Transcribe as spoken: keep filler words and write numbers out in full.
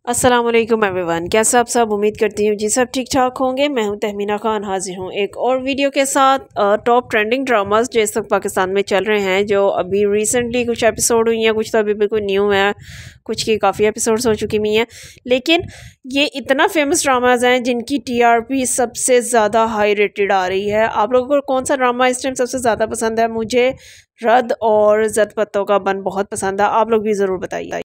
अस्सलाम वालेकुम एवरीवन, कैसे आप सब। उम्मीद करती हूँ जी सब ठीक ठाक होंगे। मैं हूँ तहमीना खान, हाजिर हूँ एक और वीडियो के साथ। टॉप ट्रेंडिंग ड्रामास जो इस वक्त पाकिस्तान में चल रहे हैं, जो अभी रिसेंटली कुछ एपिसोड हुई हैं, कुछ तो अभी बिल्कुल न्यू है, कुछ की काफ़ी एपिसोड्स हो चुकी हुई हैं। लेकिन ये इतना फेमस ड्रामाज हैं जिनकी टीआरपी सबसे ज़्यादा हाई रेटेड आ रही है। आप लोगों को कौन सा ड्रामा इस टाइम सबसे ज़्यादा पसंद है? मुझे रद और जद पत्तों का बन बहुत पसंद है। आप लोग भी ज़रूर बताइए।